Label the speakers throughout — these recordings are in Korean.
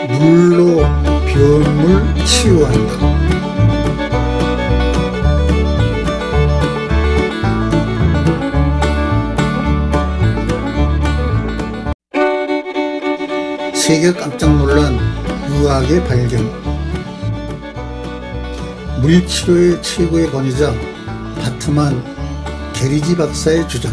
Speaker 1: 물로 병을 치유한다. 세계 깜짝 놀란 의학의 발견. 물치료의 최고의 권위자 바트만 게리지 박사의 주장.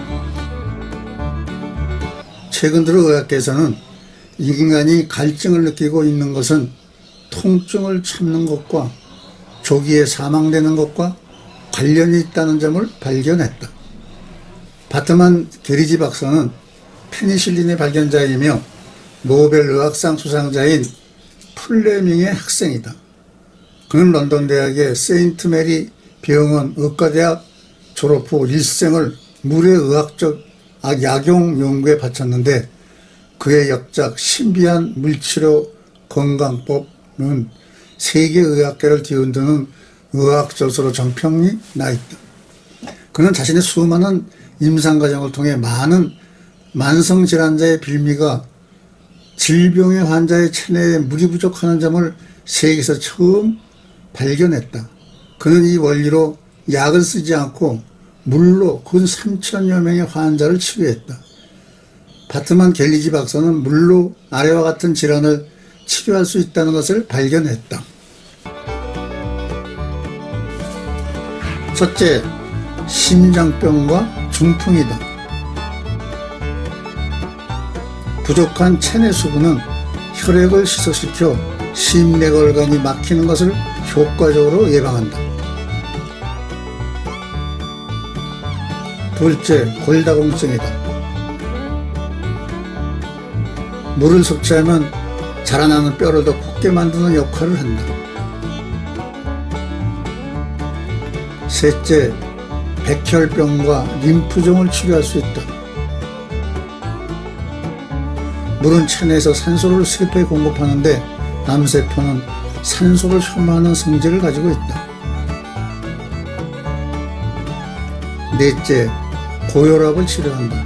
Speaker 1: 최근 들어 의학계에서는 인간이 갈증을 느끼고 있는 것은 통증을 참는 것과 조기에 사망되는 것과 관련이 있다는 점을 발견했다. 바트만 게리지 박사는 페니실린의 발견자이며 노벨 의학상 수상자인 플레밍의 학생이다. 그는 런던 대학의 세인트 메리 병원 의과대학 졸업 후 일생을 물의 의학적 약용 연구에 바쳤는데 그의 역작 신비한 물치료 건강법은 세계 의학계를 뒤흔드는 의학저서로 정평이 나 있다. 그는 자신의 수많은 임상 과정을 통해 많은 만성질환자의 빌미가 질병의 환자의 체내에 물이 부족하는 점을 세계에서 처음 발견했다. 그는 이 원리로 약을 쓰지 않고 물로 근 3천여 명의 환자를 치료했다. 바트만 게리지 박사는 물로 아래와 같은 질환을 치료할 수 있다는 것을 발견했다. 첫째, 심장병과 중풍이다. 부족한 체내 수분은 혈액을 희석시켜 심내골관이 막히는 것을 효과적으로 예방한다. 둘째, 골다공증이다. 물을 섭취하면 자라나는 뼈를 더 곱게 만드는 역할을 한다. 셋째, 백혈병과 림프종을 치료할 수 있다. 물은 체내에서 산소를 세포에 공급하는데 암세포는 산소를 혐오하는 성질을 가지고 있다. 넷째, 고혈압을 치료한다.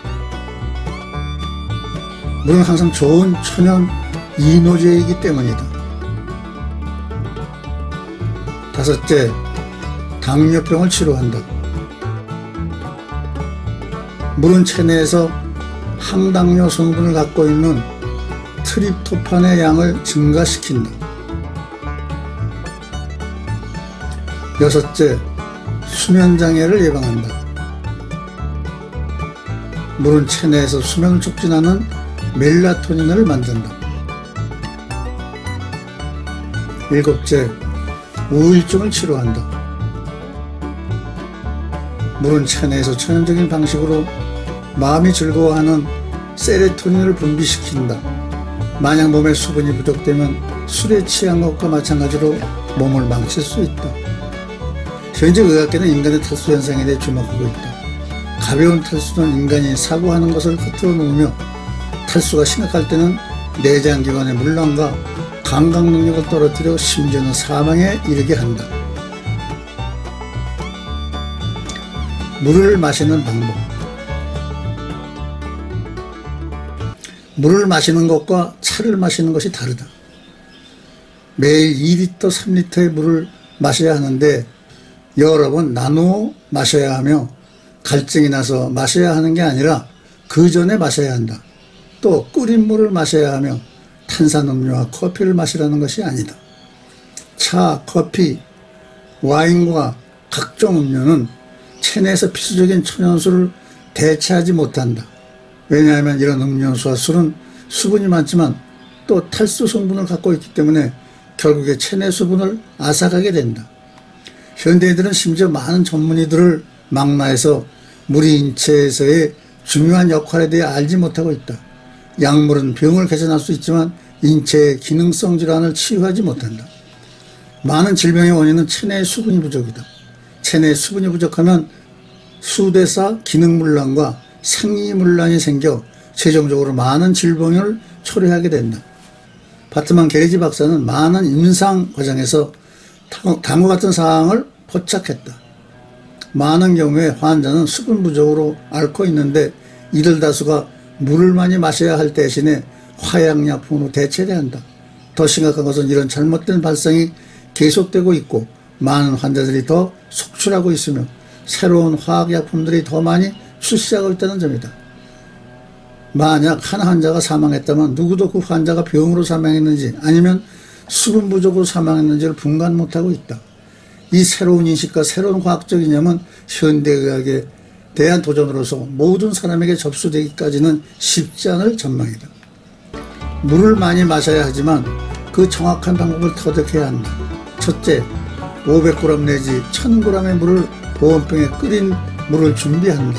Speaker 1: 물은 항상 좋은 천연 이노제이기 때문이다. 다섯째, 당뇨병을 치료한다. 물은 체내에서 항당뇨 성분을 갖고 있는 트립토판의 양을 증가시킨다. 여섯째, 수면장애를 예방한다. 물은 체내에서 수면을 촉진하는 멜라토닌을 만든다. 일곱째, 우울증을 치료한다. 물은 체내에서 천연적인 방식으로 마음이 즐거워하는 세로토닌을 분비시킨다. 만약 몸에 수분이 부족되면 술에 취한 것과 마찬가지로 몸을 망칠 수 있다. 현재 의학계는 인간의 탈수 현상에 대해 주목하고 있다. 가벼운 탈수는 인간이 사고하는 것을 겉으로 놓으며 탈수가 심각할 때는 내장기관의 문란과 감각 능력을 떨어뜨려 심지어는 사망에 이르게 한다. 물을 마시는 방법. 물을 마시는 것과 차를 마시는 것이 다르다. 매일 2리터, 3리터의 물을 마셔야 하는데 여러 번 나누어 마셔야 하며 갈증이 나서 마셔야 하는 게 아니라 그 전에 마셔야 한다. 또 끓인 물을 마셔야 하며 탄산음료와 커피를 마시라는 것이 아니다. 차, 커피, 와인과 각종 음료는 체내에서 필수적인 천연수를 대체하지 못한다. 왜냐하면 이런 음료수와 술은 수분이 많지만 또 탈수 성분을 갖고 있기 때문에 결국에 체내 수분을 앗아가게 된다. 현대인들은 심지어 많은 전문의들을 망라해서 물이 인체에서의 중요한 역할에 대해 알지 못하고 있다. 약물은 병을 개선할 수 있지만 인체의 기능성 질환을 치유하지 못한다. 많은 질병의 원인은 체내의 수분이 부족이다. 체내의 수분이 부족하면 수대사 기능문란과 생리문란이 생겨 최종적으로 많은 질병을 초래하게 된다. 바트만 게리지 박사는 많은 임상 과정에서 다음과 같은 사항을 포착했다. 많은 경우에 환자는 수분 부족으로 앓고 있는데 이들 다수가 물을 많이 마셔야 할 대신에 화약약품으로 대체해야 한다. 더 심각한 것은 이런 잘못된 발상이 계속되고 있고 많은 환자들이 더 속출하고 있으며 새로운 화학약품들이 더 많이 출시하고 있다는 점이다. 만약 한 환자가 사망했다면 누구도 그 환자가 병으로 사망했는지 아니면 수분 부족으로 사망했는지를 분간 못하고 있다. 이 새로운 인식과 새로운 화학적 이념은 현대의학에 대한 도전으로서 모든 사람에게 접수되기까지는 쉽지 않을 전망이다. 물을 많이 마셔야 하지만 그 정확한 방법을 터득해야 한다. 첫째, 500g 내지 1000g의 물을 보온병에 끓인 물을 준비한다.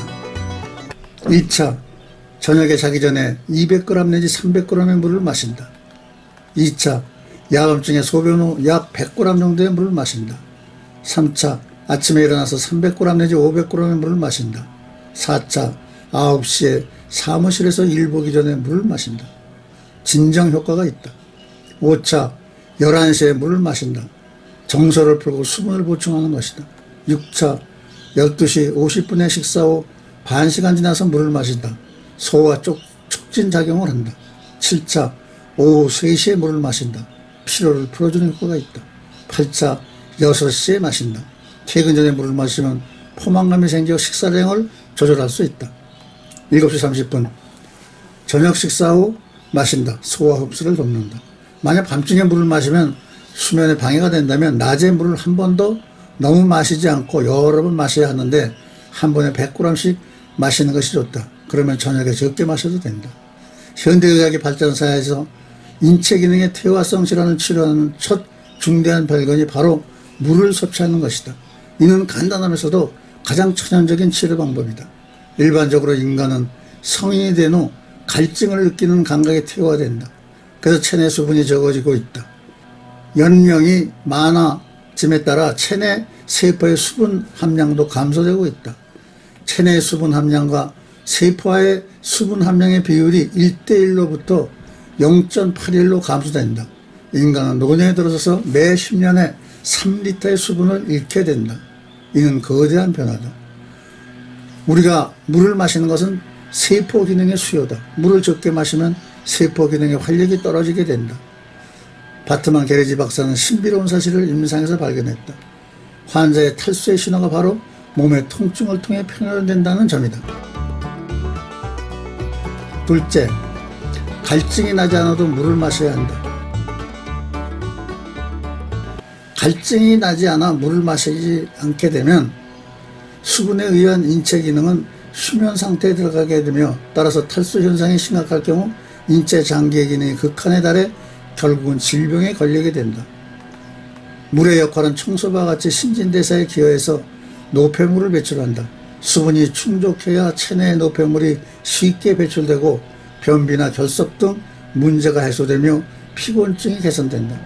Speaker 1: 2차, 저녁에 자기 전에 200g 내지 300g의 물을 마신다. 2차, 야밤중에 소변 후 약 100g 정도의 물을 마신다. 3차, 아침에 일어나서 300g 내지 500g의 물을 마신다. 4차, 9시에 사무실에서 일 보기 전에 물을 마신다. 진정 효과가 있다. 5차, 11시에 물을 마신다. 정서를 풀고 수분을 보충하는 것이다. 6차, 12시 50분에 식사 후 반 시간 지나서 물을 마신다. 소화 촉진 작용을 한다. 7차, 오후 3시에 물을 마신다. 피로를 풀어주는 효과가 있다. 8차, 6시에 마신다. 퇴근 전에 물을 마시면 포만감이 생겨 식사량을 조절할 수 있다. 7시 30분, 저녁 식사 후 마신다. 소화 흡수를 돕는다. 만약 밤중에 물을 마시면 수면에 방해가 된다면 낮에 물을 한 번 더 너무 마시지 않고 여러 번 마셔야 하는데 한 번에 100g씩 마시는 것이 좋다. 그러면 저녁에 적게 마셔도 된다. 현대의학의 발전사에서 인체 기능의 퇴화성 질환을 치료하는 첫 중대한 발견이 바로 물을 섭취하는 것이다. 이는 간단하면서도 가장 천연적인 치료 방법이다. 일반적으로 인간은 성인이 된 후 갈증을 느끼는 감각에 퇴화된다. 그래서 체내 수분이 적어지고 있다. 연령이 많아짐에 따라 체내 세포의 수분 함량도 감소되고 있다. 체내 수분 함량과 세포와의 수분 함량의 비율이 1:1로부터 0.81로 감소된다. 인간은 노년에 들어서서 매 10년에 3리터의 수분을 잃게 된다. 이는 거대한 변화다. 우리가 물을 마시는 것은 세포 기능의 수요다. 물을 적게 마시면 세포 기능의 활력이 떨어지게 된다. 바트만 게레지 박사는 신비로운 사실을 임상에서 발견했다. 환자의 탈수의 신호가 바로 몸의 통증을 통해 표현된다는 점이다. 둘째, 갈증이 나지 않아도 물을 마셔야 한다. 갈증이 나지 않아 물을 마시지 않게 되면 수분에 의한 인체 기능은 수면 상태에 들어가게 되며 따라서 탈수 현상이 심각할 경우 인체 장기의 기능이 극한에 달해 결국은 질병에 걸리게 된다. 물의 역할은 청소와 같이 신진대사에 기여해서 노폐물을 배출한다. 수분이 충족해야 체내의 노폐물이 쉽게 배출되고 변비나 결석 등 문제가 해소되며 피곤증이 개선된다.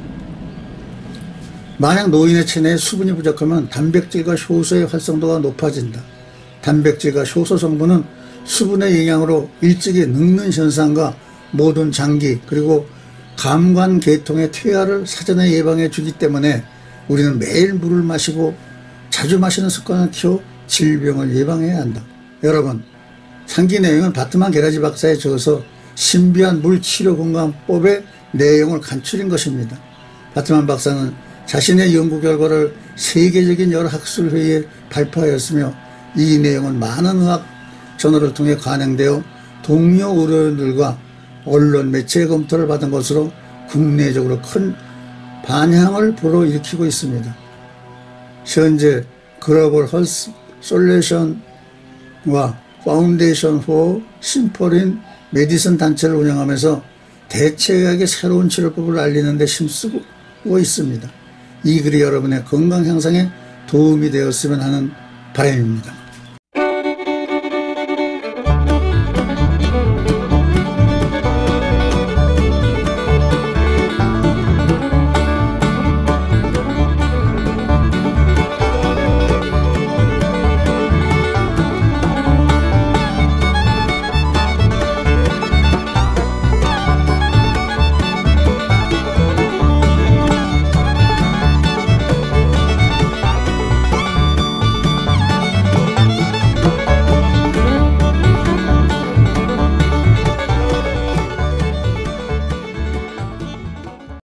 Speaker 1: 만약 노인의 체내에 수분이 부족하면 단백질과 효소의 활성도가 높아진다. 단백질과 효소 성분은 수분의 영향으로 일찍이 늙는 현상과 모든 장기 그리고 감관 계통의 퇴화를 사전에 예방해 주기 때문에 우리는 매일 물을 마시고 자주 마시는 습관을 키워 질병을 예방해야 한다. 여러분, 상기 내용은 바트만 게라지 박사의 저서 신비한 물치료 건강법의 내용을 간추린 것입니다. 바트만 박사는 자신의 연구 결과를 세계적인 여러 학술회의에 발표하였으며 이 내용은 많은 의학 저널을 통해 관행되어 동료 의료인들과 언론 매체의 검토를 받은 것으로 국내적으로 큰 반향을 불어일으키고 있습니다. 현재 글로벌 헬스 솔루션과 파운데이션 포 심포린 메디슨 단체를 운영하면서 대체의학의 새로운 치료법을 알리는 데 힘쓰고 있습니다. 이 글이 여러분의 건강 향상에 도움이 되었으면 하는 바람입니다.